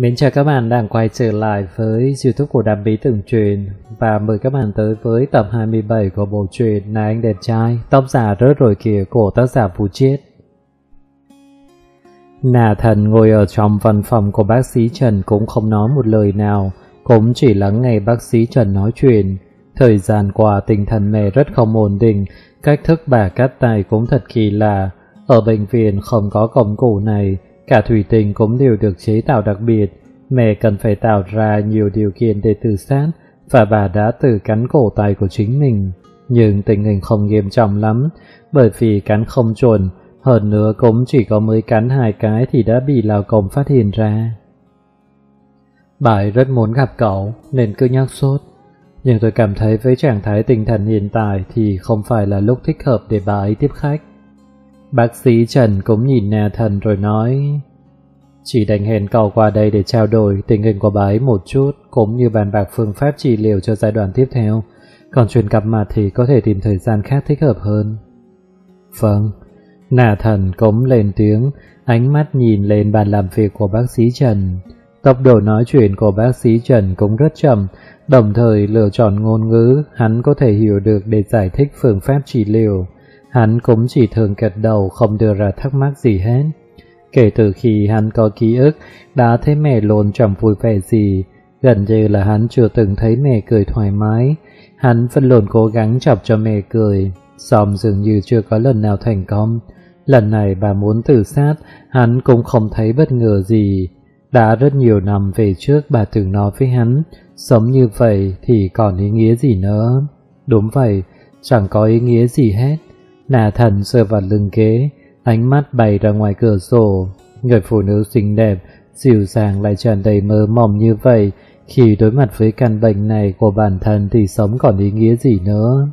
Mến chào các bạn đang quay trở lại với YouTube của Đam Bí Từng Truyện và mời các bạn tới với tập 27 của bộ truyện Này Anh Đẹp Trai, Tóc Giả Rớt Rồi Kìa của tác giả Phú Chiết. Nà Thần ngồi ở trong văn phòng của bác sĩ Trần cũng không nói một lời nào, cũng chỉ lắng nghe bác sĩ Trần nói chuyện. Thời gian qua tinh thần mẹ rất không ổn định, cách thức bà cắt tay cũng thật kỳ lạ. Ở bệnh viện không có công cụ này, cả thủy tinh cũng đều được chế tạo đặc biệt. Mẹ cần phải tạo ra nhiều điều kiện để tự sát, và bà đã tự cắn cổ tay của chính mình. Nhưng tình hình không nghiêm trọng lắm, bởi vì cắn không chuẩn, hơn nữa cũng chỉ có mới cắn 2 cái thì đã bị lão công phát hiện ra. Bà ấy rất muốn gặp cậu nên cứ nhắc sốt, nhưng tôi cảm thấy với trạng thái tinh thần hiện tại thì không phải là lúc thích hợp để bà ấy tiếp khách. Bác sĩ Trần cũng nhìn Nà Thần rồi nói, chỉ đành hẹn cậu qua đây để trao đổi tình hình của bà ấy một chút, cũng như bàn bạc phương pháp trị liệu cho giai đoạn tiếp theo. Còn chuyện gặp mặt thì có thể tìm thời gian khác thích hợp hơn. Vâng. Nà Thần cũng lên tiếng, ánh mắt nhìn lên bàn làm việc của bác sĩ Trần. Tốc độ nói chuyện của bác sĩ Trần cũng rất chậm, đồng thời lựa chọn ngôn ngữ hắn có thể hiểu được để giải thích phương pháp trị liệu. Hắn cũng chỉ thường gật đầu, không đưa ra thắc mắc gì hết. Kể từ khi hắn có ký ức, đã thấy mẹ luôn chẳng vui vẻ gì. Gần như là hắn chưa từng thấy mẹ cười thoải mái. Hắn vẫn luôn cố gắng chọc cho mẹ cười, song dường như chưa có lần nào thành công. Lần này bà muốn tự sát, hắn cũng không thấy bất ngờ gì. Đã rất nhiều năm về trước bà từng nói với hắn, sống như vậy thì còn ý nghĩa gì nữa. Đúng vậy, chẳng có ý nghĩa gì hết. Nà Thần dựa vào lưng ghế, ánh mắt bay ra ngoài cửa sổ. Người phụ nữ xinh đẹp, dịu dàng lại tràn đầy mơ mộng như vậy, khi đối mặt với căn bệnh này của bản thân thì sống còn ý nghĩa gì nữa.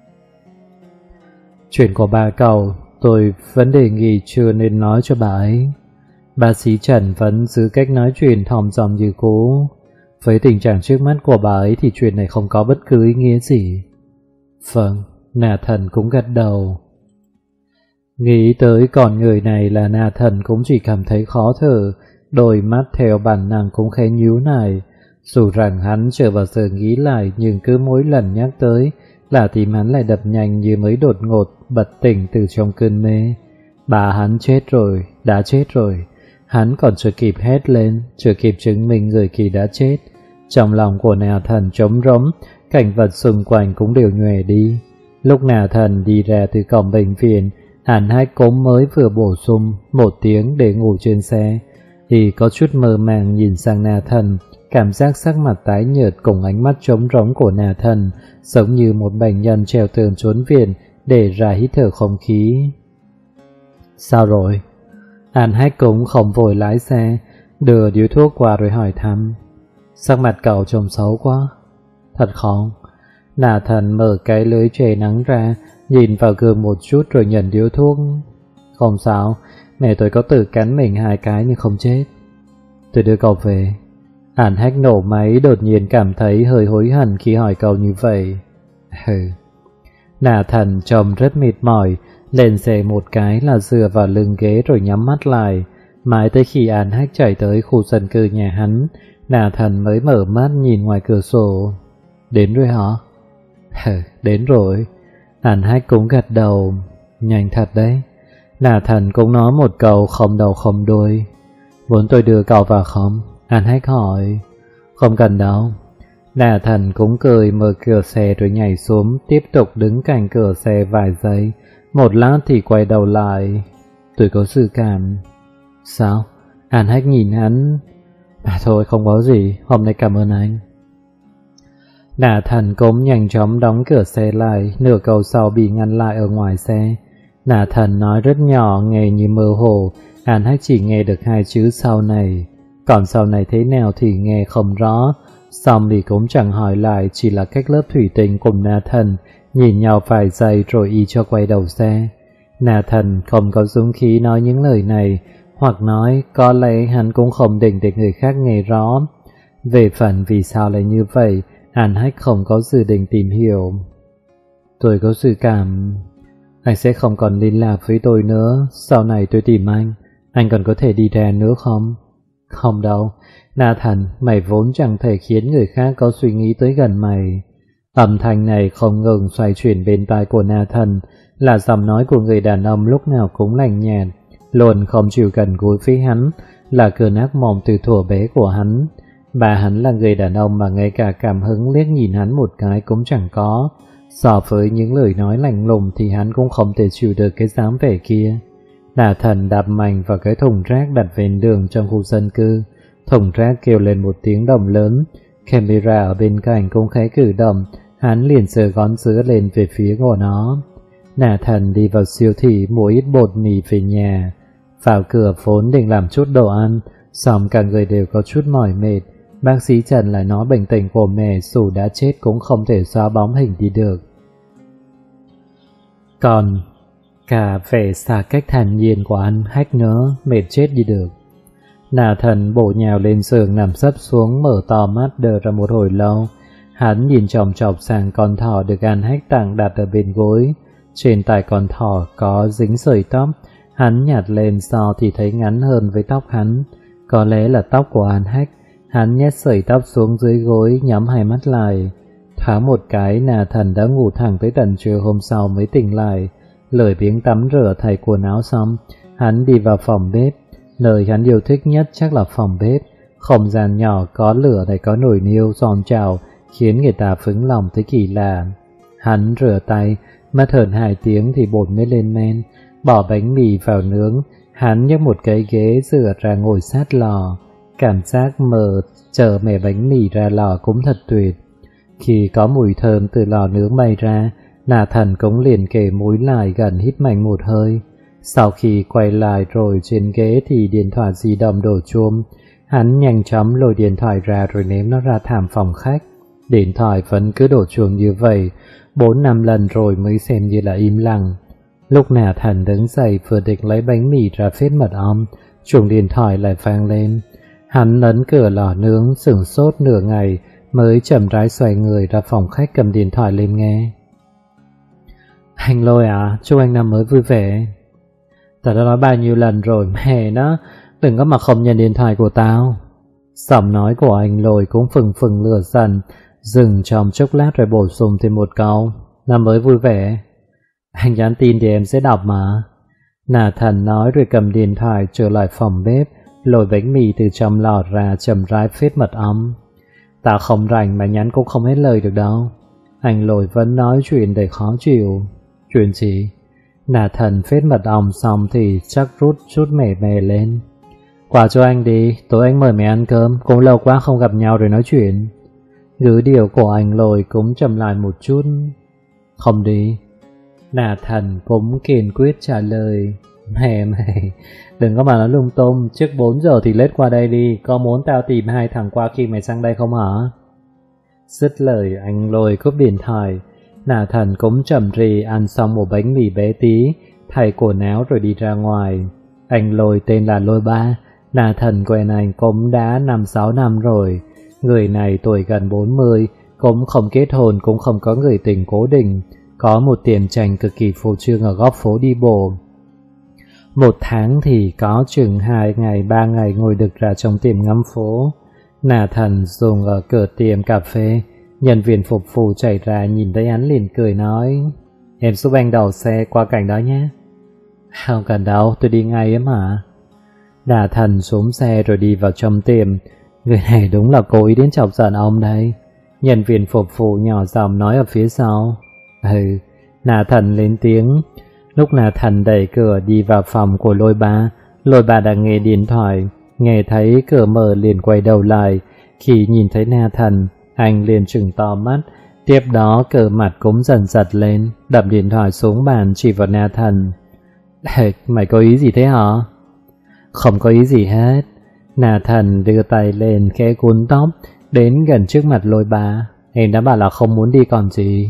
Chuyện của bà cậu, tôi vẫn đề nghị chưa nên nói cho bà ấy. Bác sĩ Trần vẫn giữ cách nói chuyện thòm dòm như cũ. Với tình trạng trước mắt của bà ấy thì chuyện này không có bất cứ ý nghĩa gì. Vâng, Nà Thần cũng gật đầu. Nghĩ tới con người này là Nà Thần cũng chỉ cảm thấy khó thở, đôi mắt theo bản năng cũng khẽ nhíu lại. Dù rằng hắn chưa bao giờ nghĩ lại, nhưng cứ mỗi lần nhắc tới là tim hắn lại đập nhanh như mới đột ngột bật tỉnh từ trong cơn mê. Bà hắn chết rồi, đã chết rồi. Hắn còn chưa kịp hét lên, chưa kịp chứng minh người kia đã chết. Trong lòng của Nà Thần trống rỗng, cảnh vật xung quanh cũng đều nhòe đi. Lúc Nà Thần đi ra từ cổng bệnh viện, Hàn Hách cũng mới vừa bổ sung một tiếng để ngủ trên xe, thì có chút mơ màng nhìn sang Nà Thần, cảm giác sắc mặt tái nhợt cùng ánh mắt trống rỗng của Nà Thần giống như một bệnh nhân trèo tường trốn viện để ra hít thở không khí. Sao rồi? Hàn Hách cũng không vội lái xe, đưa điếu thuốc qua rồi hỏi thăm. Sắc mặt cậu trông xấu quá. Thật không? Nà Thần mở cái lưới che nắng ra, nhìn vào gương một chút rồi nhận điếu thuốc. Không sao, mẹ tôi có tự cắn mình 2 cái nhưng không chết. Tôi đưa cậu về. Hàn Hách nổ máy, đột nhiên cảm thấy hơi hối hận khi hỏi cậu như vậy. Nà Thần trông rất mệt mỏi, lên xe một cái là dựa vào lưng ghế rồi nhắm mắt lại. Mãi tới khi Hàn Hách chạy tới khu dân cư nhà hắn, Nà Thần mới mở mắt nhìn ngoài cửa sổ. Đến rồi hả? Đến rồi. Hàn Hách cũng gật đầu. Nhanh thật đấy. Nà Thần cũng nói một câu không đầu không đuôi. Muốn tôi đưa cậu vào không? Hàn Hách hỏi. Không cần đâu. Nà Thần cũng cười, mở cửa xe rồi nhảy xuống, tiếp tục đứng cạnh cửa xe vài giây. Một lát thì quay đầu lại. Tôi có dự cảm. Sao? Hàn Hách nhìn hắn. Thôi không có gì, hôm nay cảm ơn anh. Nà Thần cũng nhanh chóng đóng cửa xe lại, nửa câu sau bị ngăn lại ở ngoài xe. Nà Thần nói rất nhỏ, nghe như mơ hồ, Hàn Hách chỉ nghe được 2 chữ sau này. Còn sau này thế nào thì nghe không rõ. Xong thì cũng chẳng hỏi lại, chỉ là cách lớp thủy tinh cùng Nà Thần nhìn nhau vài giây rồi y cho quay đầu xe. Nà Thần không có dũng khí nói những lời này, hoặc nói có lẽ hắn cũng không định để người khác nghe rõ. Về phần vì sao lại như vậy, Hàn Hách không có dự định tìm hiểu. Tôi có dự cảm anh sẽ không còn liên lạc với tôi nữa. Sau này tôi tìm anh còn có thể đi ra nữa không? Không đâu, Nathan, mày vốn chẳng thể khiến người khác có suy nghĩ tới gần mày. Âm thanh này không ngừng xoay chuyển bên tai của Nathan, là giọng nói của người đàn ông lúc nào cũng lạnh nhạt, luôn không chịu gần gũi với hắn, là cơn ác mộng từ thuở bé của hắn. Và hắn là người đàn ông mà ngay cả cảm hứng liếc nhìn hắn một cái cũng chẳng có. So với những lời nói lạnh lùng thì hắn cũng không thể chịu được cái dáng vẻ kia. Nathan đạp mạnh vào cái thùng rác đặt ven đường trong khu dân cư. Thùng rác kêu lên một tiếng động lớn. Camera ở bên cạnh cũng khẽ cử động. Hắn liền giơ ngón giữa lên về phía của nó. Nathan đi vào siêu thị mua ít bột mì về nhà. Vào cửa vốn định làm chút đồ ăn, xong cả người đều có chút mỏi mệt. Bác sĩ Trần lại nói bệnh tình của mẹ dù đã chết cũng không thể xóa bóng hình đi được. Còn cả vẻ xa cách thản nhiên của anh Hách nữa, mệt chết đi được. Nathan bổ nhào lên giường nằm sấp xuống, mở to mắt đờ ra một hồi lâu. Hắn nhìn chòng chọc sang con thỏ được anh Hách tặng đặt ở bên gối. Trên tai con thỏ có dính sợi tóc. Hắn nhặt lên so thì thấy ngắn hơn với tóc hắn. Có lẽ là tóc của anh Hách. Hắn nhét sợi tóc xuống dưới gối, nhắm hai mắt lại. Thoáng một cái, Nathan đã ngủ thẳng tới tận trưa hôm sau mới tỉnh lại. Lười biếng tắm rửa thay quần áo xong, hắn đi vào phòng bếp. Nơi hắn yêu thích nhất chắc là phòng bếp. Không gian nhỏ có lửa lại có nồi niêu giòn chảo, khiến người ta phứng lòng tới kỳ lạ. Hắn rửa tay, mất hơn 2 tiếng thì bột mới lên men. Bỏ bánh mì vào nướng, hắn nhấc một cái ghế rửa ra ngồi sát lò. Cảm giác mở chờ mẻ bánh mì ra lò cũng thật tuyệt. Khi có mùi thơm từ lò nướng bay ra, Nathan cũng liền kề mũi lại gần hít mạnh một hơi. Sau khi quay lại rồi trên ghế thì điện thoại di động đổ chuông. Hắn nhanh chóng lôi điện thoại ra rồi ném nó ra thảm phòng khách. Điện thoại vẫn cứ đổ chuông như vậy, 4-5 lần rồi mới xem như là im lặng. Lúc Nathan đứng dậy vừa định lấy bánh mì ra phết mật ong, chuông điện thoại lại vang lên. Hắn ấn cửa lò nướng sửng sốt nửa ngày mới chậm rãi xoay người ra phòng khách cầm điện thoại lên nghe. Anh Lôi à, chúc anh năm mới vui vẻ. Tao đã nói bao nhiêu lần rồi, mẹ nó, đừng có mà không nhận điện thoại của tao. Giọng nói của anh Lôi cũng phừng phừng lửa giận, dừng trong chốc lát rồi bổ sung thêm một câu. Năm mới vui vẻ. Anh nhắn tin thì em sẽ đọc mà. Nathan nói rồi cầm điện thoại trở lại phòng bếp, lôi bánh mì từ trong lò ra chậm rãi phết mật ong. Tao không rảnh mà nhắn cũng không hết lời được đâu. Anh Lôi vẫn nói chuyện để khó chịu. Chuyện gì? Nathan phết mật ong xong thì chắc rút chút mẻ mè lên. Qua cho anh đi, tối anh mời mày ăn cơm, cũng lâu quá không gặp nhau rồi nói chuyện. Ngữ điệu của anh Lôi cũng chậm lại một chút. Không đi. Nathan cũng kiên quyết trả lời. Mẹ mày, đừng có mà nói lung tung, trước 4 giờ thì lết qua đây đi, có muốn tao tìm 2 thằng qua khi mày sang đây không hả? Dứt lời anh Lôi cúp điện thoại. Nathan cũng chậm rì ăn xong một bánh mì bé tí, thay quần áo rồi đi ra ngoài. Anh Lôi tên là Lôi Ba. Nathan quen anh cũng đã 5-6 năm rồi. Người này tuổi gần 40, cũng không kết hôn cũng không có người tình cố định, có một tiệm tranh cực kỳ phô trương ở góc phố đi bộ. Một tháng thì có chừng 2 ngày 3 ngày ngồi đực ra trong tiệm ngắm phố. Nathan dùng ở cửa tiệm cà phê, nhân viên phục vụ chạy ra nhìn thấy hắn liền cười nói: Em giúp anh đậu xe qua cạnh đó nhé. Không cần đâu, tôi đi ngay ấy mà. Nathan xuống xe rồi đi vào trong tiệm. Người này đúng là cố ý đến chọc giận ông đây. Nhân viên phục vụ nhỏ giọng nói ở phía sau. Nathan lên tiếng. Lúc Nathan đẩy cửa đi vào phòng của Lôi Ba đang nghe điện thoại. Nghe thấy cửa mở liền quay đầu lại. Khi nhìn thấy Nathan, anh liền trừng to mắt. Tiếp đó cờ mặt cũng dần giật lên, đập điện thoại xuống bàn chỉ vào Nathan. Mày có ý gì thế hả? Không có ý gì hết. Nathan đưa tay lên khẽ cuốn tóc, đến gần trước mặt Lôi Ba. Em đã bảo là không muốn đi còn gì.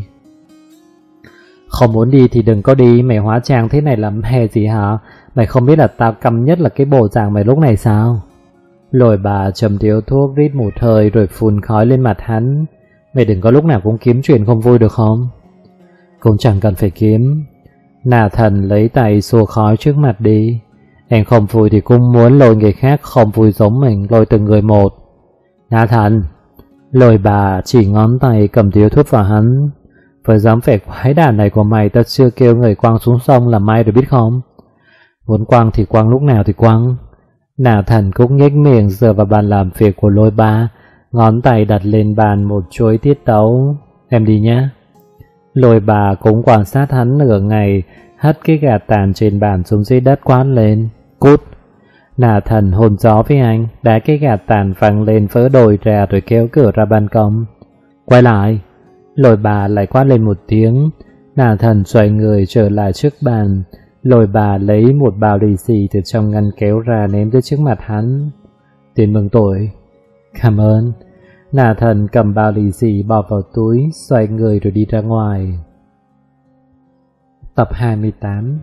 Không muốn đi thì đừng có đi, mày hóa trang thế này làm hè gì hả? Mày không biết là tao căm nhất là cái bộ dạng mày lúc này sao? Lôi Ba châm điếu thuốc rít một hơi rồi phun khói lên mặt hắn. Mày đừng có lúc nào cũng kiếm chuyện không vui được không? Cũng chẳng cần phải kiếm. Nathan lấy tay xua khói trước mặt đi. Em không vui thì cũng muốn lôi người khác không vui giống mình, lôi từng người một. Na Thần. Lôi bà chỉ ngón tay cầm điếu thuốc vào hắn. Với dáng vẻ quái đản này của mày, ta chưa kêu người quăng xuống sông là may rồi biết không? Muốn quăng thì quăng lúc nào thì quăng. Na Thần cũng nhếch miệng dựa vào bàn làm việc của lôi bà, ngón tay đặt lên bàn một chuỗi tiết tấu. Em đi nhé. Lôi bà cũng quan sát hắn nửa ngày, hất cái gạt tàn trên bàn xuống dưới đất quát lên. Cút. Na Thần hồn gió với anh, đá cái gạt tàn văng lên vỡ đồi ra rồi kéo cửa ra ban công. Quay lại. Lôi bà lại quát lên một tiếng. Na Thần xoay người trở lại trước bàn. Lôi bà lấy một bao lì xì từ trong ngăn kéo ra ném tới trước mặt hắn. Tiền mừng tuổi. Cảm ơn. Na Thần cầm bao lì xì bỏ vào túi, xoay người rồi đi ra ngoài. Tập 28.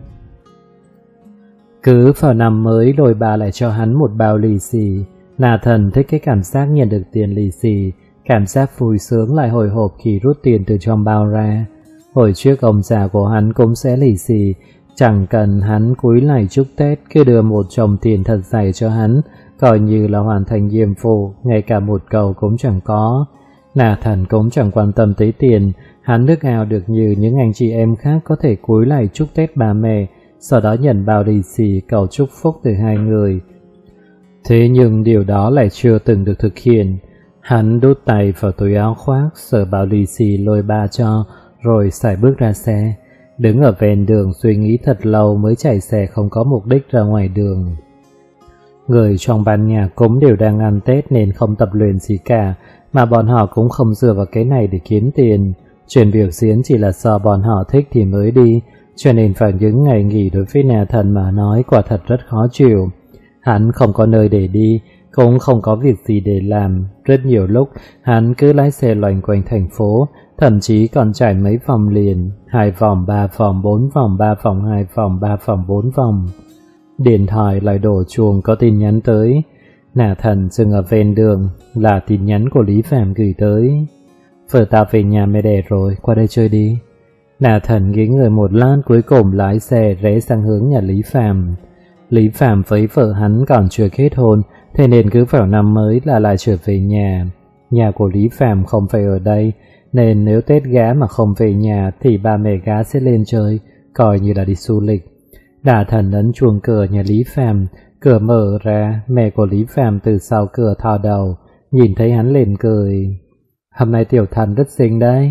Cứ vào năm mới, lôi bà lại cho hắn một bao lì xì. Na Thần thích cái cảm giác nhận được tiền lì xì, cảm giác vui sướng lại hồi hộp khi rút tiền từ trong bao ra. Hồi trước ông già của hắn cũng sẽ lì xì, chẳng cần hắn cúi lại chúc Tết, cứ đưa một chồng tiền thật dày cho hắn, coi như là hoàn thành nhiệm vụ, ngay cả một cầu cũng chẳng có. Na Thần cũng chẳng quan tâm tới tiền, hắn ước ao được như những anh chị em khác có thể cúi lại chúc Tết bà mẹ, sau đó nhận bao lì xì cầu chúc phúc từ hai người. Thế nhưng điều đó lại chưa từng được thực hiện. Hắn đút tay vào túi áo khoác, sờ bao lì xì lôi bà cho, rồi sải bước ra xe. Đứng ở ven đường suy nghĩ thật lâu mới chạy xe không có mục đích ra ngoài đường. Người trong ban nhạc cũng đều đang ăn Tết nên không tập luyện gì cả, mà bọn họ cũng không dựa vào cái này để kiếm tiền. Chuyện biểu diễn chỉ là do bọn họ thích thì mới đi, cho nên vào những ngày nghỉ đối với Na Thần mà nói quả thật rất khó chịu. Hắn không có nơi để đi, cũng không có việc gì để làm. Rất nhiều lúc hắn cứ lái xe loanh quanh thành phố, thậm chí còn chạy mấy vòng liền, 2 vòng, 3 vòng, 4 vòng, 3 vòng, 2 vòng, 3 vòng, 4 vòng. Điện thoại lại đổ chuông có tin nhắn tới. Na Thần dừng ở ven đường, là tin nhắn của Lý Phạm gửi tới. Vợ tao về nhà mẹ đẻ rồi, qua đây chơi đi. Na Thần nghĩ người một lát, cuối cùng lái xe rẽ sang hướng nhà Lý Phạm. Lý Phạm với vợ hắn còn chưa kết hôn, thế nên cứ vào năm mới là lại trở về nhà. Nhà của Lý Phạm không phải ở đây, nên nếu Tết gã mà không về nhà thì ba mẹ gã sẽ lên chơi, coi như là đi du lịch. Na Thần ấn chuông cửa nhà Lý Phạm, cửa mở ra, mẹ của Lý Phạm từ sau cửa thò đầu, nhìn thấy hắn liền cười. Hôm nay Tiểu Thần rất xinh đấy.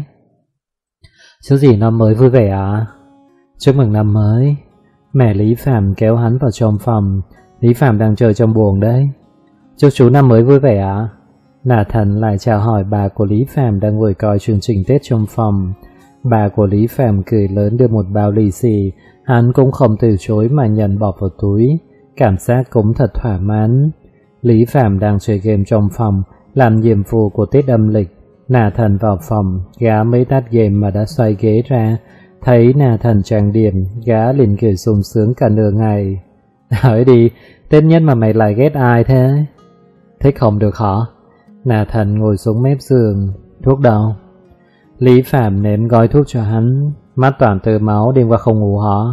Chúc gì năm mới vui vẻ à? Chúc mừng năm mới. Mẹ Lý Phạm kéo hắn vào trong phòng. Lý Phạm đang chờ trong buồng đấy. Chúc chú năm mới vui vẻ à? Na Thần lại chào hỏi bà của Lý Phạm đang ngồi coi chương trình Tết trong phòng. Bà của Lý Phạm cười lớn đưa một bao lì xì, hắn cũng không từ chối mà nhận bỏ vào túi, cảm giác cũng thật thỏa mãn. Lý Phạm đang chơi game trong phòng, làm nhiệm vụ của Tết âm lịch. Na Thần vào phòng, gã mới tắt game mà đã xoay ghế ra, thấy Na Thần trang điểm, gã liền cười sung sướng cả nửa ngày. Hỏi đi, Tết nhất mà mày lại ghét ai thế? Thích không được hả? Na Thần ngồi xuống mép giường. Thuốc đâu? Lý Phạm ném gói thuốc cho hắn. Mắt toàn tơ máu, đêm qua không ngủ hả?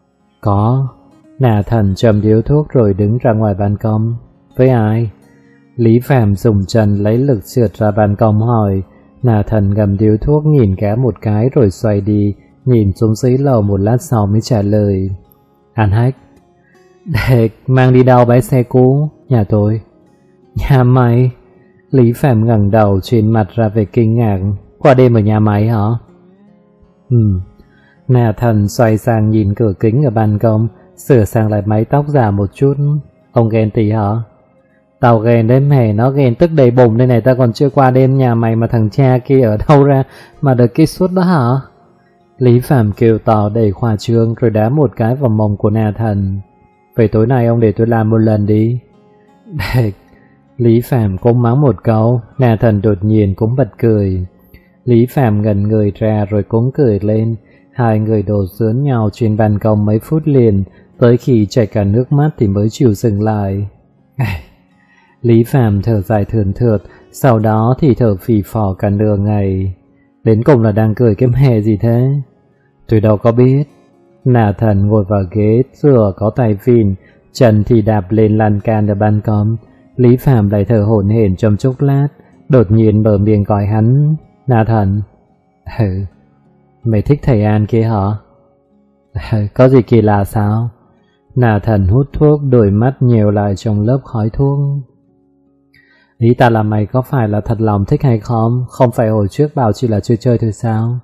Có. Na Thần châm điếu thuốc rồi đứng ra ngoài ban công. Với ai? Lý Phạm dùng chân lấy lực trượt ra ban công hỏi. Na Thần gầm điếu thuốc nhìn gã một cái rồi xoay đi, nhìn xuống dưới lầu một lát sau mới trả lời. Ăn Hách. Để mang đi đâu bãi xe cũ? Nhà tôi. Nhà mày? Lý Phạm ngẩng đầu, trên mặt ra về kinh ngạc. Qua đêm ở nhà mày hả? Na Thần xoay sang nhìn cửa kính ở ban công, sửa sang lại mái tóc giả một chút. Ông ghen tị hả? Tao ghen đấy mẹ, nó ghen tức đầy bụng đây này. Ta còn chưa qua đêm nhà mày mà thằng cha kia ở đâu ra mà được cái suốt đó hả? Lý Phạm kêu to đầy khoa trương rồi đá một cái vào mông của Na Thần. Vậy tối nay ông để tôi làm một lần đi. Lý Phạm cũng mắng một câu. Na Thần đột nhiên cũng bật cười. Lý Phạm ngẩn người ra rồi cũng cười lên. Hai người đổ dướn nhau trên ban công mấy phút liền, tới khi chảy cả nước mắt thì mới chịu dừng lại. Lý Phạm thở dài thườn thượt, sau đó thì thở phì phò cả nửa ngày. Đến cùng là đang cười cái mẹ gì thế? Tôi đâu có biết. Na Thần ngồi vào ghế, dựa có tay vịn, Chân thì đạp lên lan can ở ban công. Lý Phạm lại thở hổn hển trong chốc lát, đột nhiên mở miệng gọi hắn. Nathan. Mày thích thầy An kia hả? Có gì kỳ lạ sao? Nathan hút thuốc, đôi mắt nhiều lại trong lớp khói thuốc. Ý ta là mày có phải là thật lòng thích hay không? Không phải hồi trước bảo chỉ là chơi chơi thôi sao?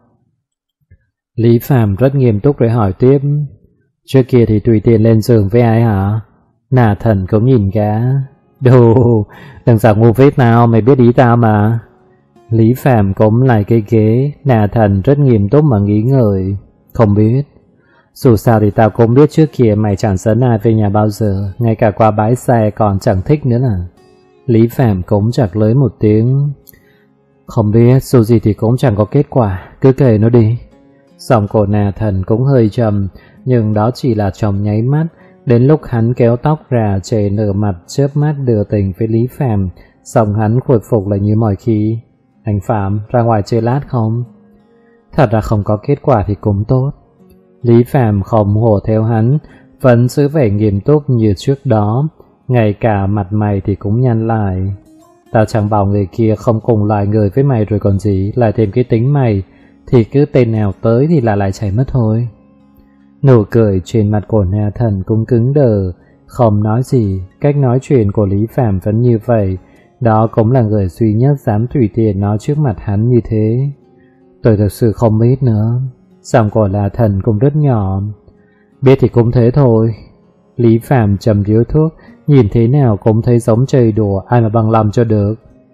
Lý Phạm rất nghiêm túc rồi hỏi tiếp. Trước kia thì tùy tiện lên giường với ai hả? Nathan cũng nhìn cả. Đồ, đừng giả ngu phết nào, mày biết ý tao mà. Lý Phạm cũng lại cái ghế. Nathan rất nghiêm túc mà nghĩ ngợi. Không biết. Dù sao thì tao cũng biết trước kia mày chẳng dẫn ai về nhà bao giờ, ngay cả qua bãi xe còn chẳng thích nữa là. Lý Phạm cũng chặt lưới một tiếng. Không biết, dù gì thì cũng chẳng có kết quả, cứ kể nó đi. Giọng của Nathan cũng hơi trầm, nhưng đó chỉ là trong nháy mắt. Đến lúc hắn kéo tóc ra chề nửa mặt, chớp mắt đưa tình với Lý Phạm, giọng hắn khôi phục lại như mọi khi. Anh Phạm, ra ngoài chơi lát không? Thật ra không có kết quả thì cũng tốt. Lý Phạm không hổ theo hắn, vẫn giữ vẻ nghiêm túc như trước đó, ngay cả mặt mày thì cũng nhăn lại. Tao chẳng bảo người kia không cùng loài người với mày rồi còn gì, lại thêm cái tính mày, thì cứ tên nào tới thì là lại chảy mất thôi. Nụ cười trên mặt của Nathan cũng cứng đờ, không nói gì. Cách nói chuyện của Lý Phạm vẫn như vậy, đó cũng là người duy nhất dám tùy tiện nói trước mặt hắn như thế. Tôi thực sự không biết nữa. Giọng của Nathan cũng rất nhỏ. Biết thì cũng thế thôi. Lý Phạm chầm điếu thuốc, nhìn thế nào cũng thấy giống chơi đùa, ai mà bằng lòng cho được.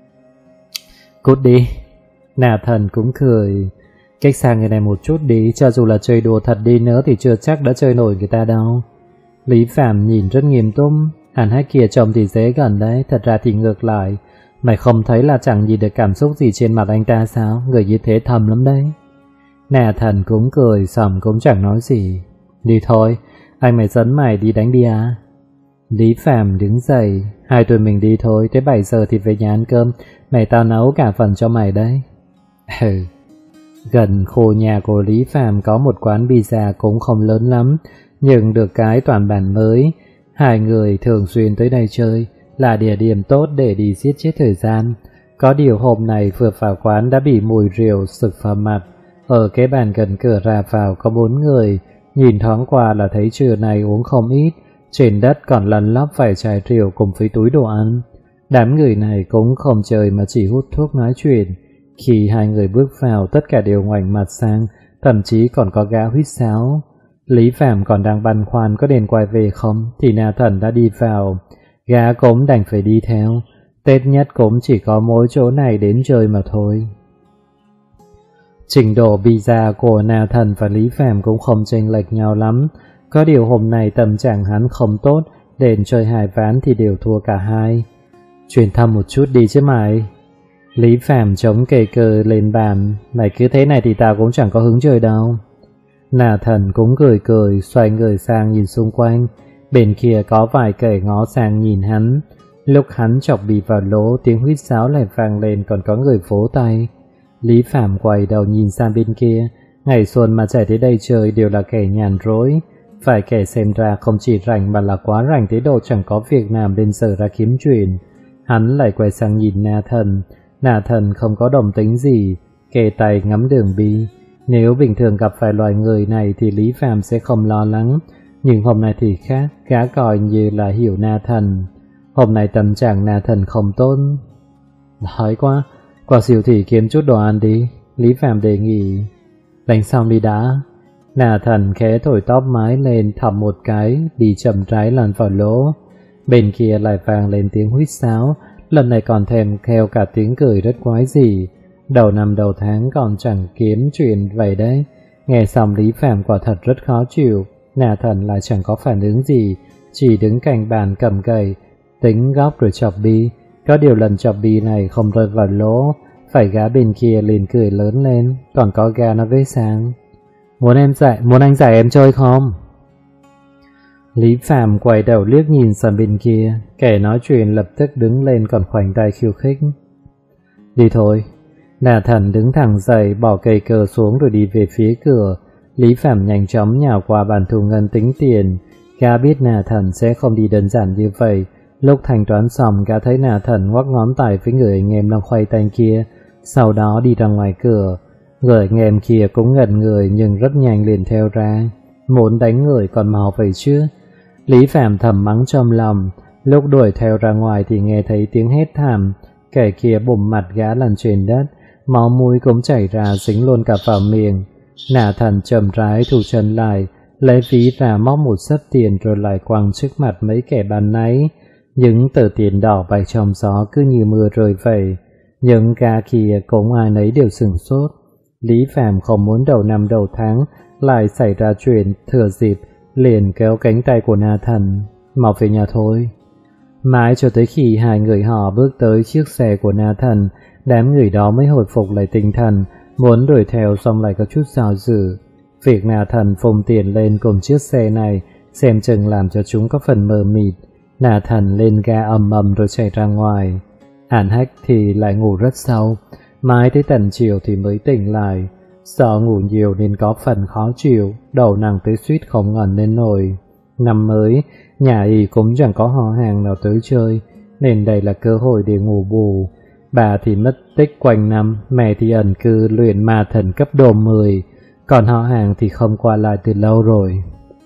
Cút đi. Nathan cũng cười. Cách xa người này một chút đi, cho dù là chơi đùa thật đi nữa thì chưa chắc đã chơi nổi người ta đâu. Lý Phạm nhìn rất nghiêm túc. Hắn hai kia trông thì dễ gần đấy, thật ra thì ngược lại. Mày không thấy là chẳng nhìn được cảm xúc gì trên mặt anh ta sao? Người như thế thầm lắm đấy. Nathan cũng cười, xong cũng chẳng nói gì. Đi thôi, anh mày dẫn mày đi đánh bia. Lý Phạm đứng dậy. Hai tụi mình đi thôi, tới 7 giờ thì về nhà ăn cơm. Mày tao nấu cả phần cho mày đấy. Gần khu nhà của Lý Phạm có một quán pizza cũng không lớn lắm, nhưng được cái toàn bản mới. Hai người thường xuyên tới đây chơi, là địa điểm tốt để đi giết chết thời gian. Có điều hôm nay vừa vào quán đã bị mùi rượu sực vào mặt. Ở cái bàn gần cửa ra vào có 4 người, nhìn thoáng qua là thấy trưa này uống không ít. Trên đất còn lăn lóc vài chai rượu cùng với túi đồ ăn. Đám người này cũng không chơi mà chỉ hút thuốc nói chuyện. Khi hai người bước vào, tất cả đều ngoảnh mặt sang, thậm chí còn có gã huýt sáo. Lý Phạm còn đang băn khoăn có nên quay về không, thì Nathan đã đi vào. Gã cũng đành phải đi theo. Tết nhất cũng chỉ có mỗi chỗ này đến chơi mà thôi. Trình độ pizza của Nathan và Lý Phạm cũng không chênh lệch nhau lắm. Có điều hôm nay tâm trạng hắn không tốt, đến chơi 2 ván thì đều thua cả hai. Chuyển thăm một chút đi chứ mày. Lý Phạm chống cây cờ lên bàn. Mày cứ thế này thì tao cũng chẳng có hứng chơi đâu. Nathan cũng cười cười, xoay người sang nhìn xung quanh. Bên kia có vài kẻ ngó sang nhìn hắn. Lúc hắn chọc bì vào lỗ, tiếng huýt sáo lại vang lên, còn có người vỗ tay. Lý Phạm quay đầu nhìn sang bên kia. Ngày xuân mà chạy tới đây chơi đều là kẻ nhàn rỗi. Vài kẻ xem ra không chỉ rảnh mà là quá rảnh tới độ chẳng có việc làm nên giờ ra kiếm chuyện. Hắn lại quay sang nhìn Nathan. Nathan không có đồng tính gì, kề tay ngắm đường bi. Nếu bình thường gặp phải loài người này thì Lý Phạm sẽ không lo lắng, nhưng hôm nay thì khác, gã coi như là hiểu Nathan. Hôm nay tâm trạng Nathan không tốt. Đói quá, qua siêu thị kiếm chút đồ ăn đi, Lý Phạm đề nghị. Đánh xong đi đã. Nathan khẽ thổi tóc mái lên, thầm một cái, đi chậm rãi lần vào lỗ. Bên kia lại vang lên tiếng huýt sáo, lần này còn thèm theo cả tiếng cười rất quái dị. Đầu năm đầu tháng còn chẳng kiếm chuyện vậy đấy. Nghe xong Lý Phạm quả thật rất khó chịu. Nathan lại chẳng có phản ứng gì, chỉ đứng cạnh bàn cầm cày, tính góc rồi chọc bi. Có điều lần chọc bi này không rơi vào lỗ, phải gã bên kia liền cười lớn lên. Còn có gã nó với sang: Muốn anh dạy em chơi không? Lý Phạm quay đầu liếc nhìn sang bên kia, kẻ nói chuyện lập tức đứng lên còn khoanh tay khiêu khích. Đi thôi. Nathan đứng thẳng dậy, bỏ cây cờ xuống rồi đi về phía cửa. Lý Phạm nhanh chóng nhào qua bàn thu ngân tính tiền. Gã biết Na Thần sẽ không đi đơn giản như vậy. Lúc thanh toán xong, gã thấy Na Thần ngoắc ngón tay với người anh em đang khoay tay kia, sau đó đi ra ngoài cửa. Người anh em kia cũng ngẩn người nhưng rất nhanh liền theo ra. Muốn đánh người còn mau vậy chứ. Lý Phạm thầm mắng trong lòng. Lúc đuổi theo ra ngoài thì nghe thấy tiếng hét thảm. Kẻ kia bùm mặt gã lăn trên đất, máu mũi cũng chảy ra dính luôn cả vào miệng. Na Thần chậm rãi thu chân lại, lấy ví ra móc một xấp tiền rồi lại quăng trước mặt mấy kẻ ban nãy. Những tờ tiền đỏ bay trong gió cứ như mưa rơi vậy. Những gã kia cũng ai nấy đều sửng sốt. Lý Phạm không muốn đầu năm đầu tháng lại xảy ra chuyện, thừa dịp liền kéo cánh tay của Na Thần. Mau về nhà thôi. Mãi cho tới khi hai người họ bước tới chiếc xe của Na Thần, đám người đó mới hồi phục lại tinh thần, muốn đuổi theo xong lại có chút dao dự. Việc Na Thần phùng tiền lên cùng chiếc xe này xem chừng làm cho chúng có phần mờ mịt. Na Thần lên ga ầm ầm rồi chạy ra ngoài. An Hách thì lại ngủ rất sâu, mãi tới tận chiều thì mới tỉnh lại. Sợ ngủ nhiều nên có phần khó chịu, đầu nặng tới suýt không ngẩng lên nổi. Năm mới, nhà y cũng chẳng có họ hàng nào tới chơi, nên đây là cơ hội để ngủ bù. Bà thì mất tích quanh năm, mẹ thì ẩn cư luyện ma thần cấp độ 10, còn họ hàng thì không qua lại từ lâu rồi.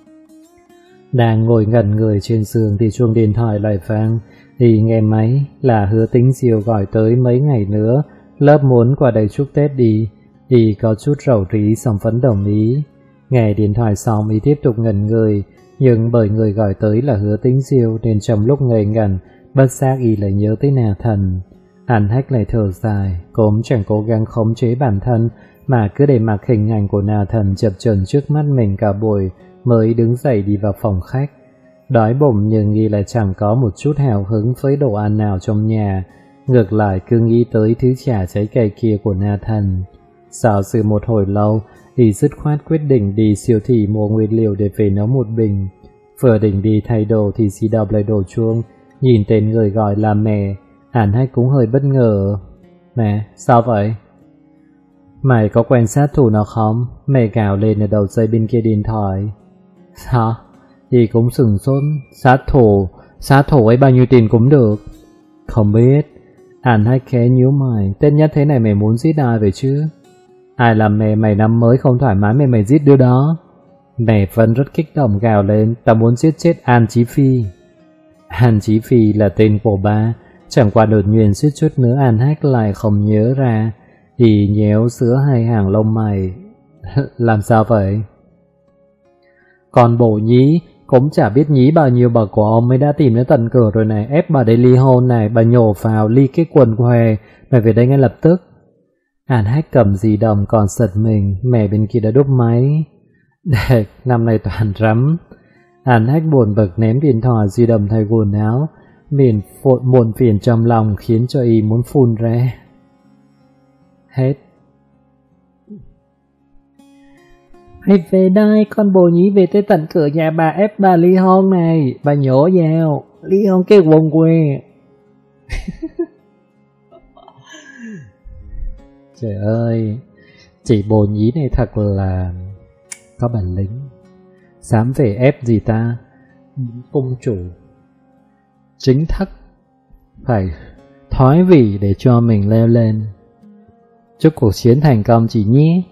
Đang ngồi ngẩn người trên giường thì chuông điện thoại lại vang. Y nghe máy là Hứa Tĩnh Diêu gọi tới mấy ngày nữa, lớp muốn qua đây chúc Tết đi. Y có chút rầu rĩ xong vẫn đồng ý. Nghe điện thoại xong Y tiếp tục ngẩn người, nhưng bởi người gọi tới là Hứa Tĩnh Diêu nên trong lúc ngây ngẩn, bất giác Y lại nhớ tới Na Thần. An Hách lại thở dài, cũng chẳng cố gắng khống chế bản thân mà cứ để mặc hình ảnh của Na Thần chập chờn trước mắt mình cả buổi, mới đứng dậy đi vào phòng khách. Đói bụng nhưng Y lại chẳng có một chút hào hứng với đồ ăn nào trong nhà, ngược lại cứ nghĩ tới thứ trà trái cây kia của Na Thần. Xào sự một hồi lâu, Y dứt khoát quyết định đi siêu thị mua nguyên liệu để về nấu một bình. Vừa định đi thay đồ thì di động lại đổ chuông, nhìn tên người gọi là mẹ. An Hách cũng hơi bất ngờ. Mẹ, sao vậy? Mày có quen sát thủ nào không? Mẹ gào lên ở đầu dây bên kia điện thoại. Sao? Y cũng sửng sốt. Sát thủ ấy bao nhiêu tiền cũng được. Không biết. An Hách khẽ nhíu mày. Tết nhất thế này mày muốn giết ai vậy chứ? Ai làm mẹ mày năm mới không thoải mái mày giết đứa đó? Mẹ vẫn rất kích động gào lên. Ta muốn giết chết An Chí Phi. An Chí Phi là tên của ba. Chẳng qua đột nhiên suýt chút nữa An Hách lại không nhớ ra. Y nhéo giữa hai hàng lông mày. Làm sao vậy? Còn bổ nhí cũng chả biết nhí bao nhiêu bậc của ông mới đã tìm đến tận cửa rồi này. Ép bà đây ly hôn này. Bà nhổ vào ly cái quần què. Mày về đây ngay lập tức. An Hách cầm di động còn giật mình. Mẹ bên kia đã đúp máy. Đẹp, năm nay toàn rắm. An Hách buồn bực ném điện thoại di động thay quần áo. Miền buồn phiền trong lòng khiến cho Y muốn phun ra. Hết. Hãy về đây, con bồ nhí về tới tận cửa nhà bà ép bà ly hôn này. Bà nhổ vào ly hôn cái quần què. Trời ơi, chị bồ nhí này thật là có bản lĩnh. Dám về ép gì ta? Công chủ chính thất phải thoái vị để cho mình leo lên. Chúc cuộc chiến thành công chị nhé.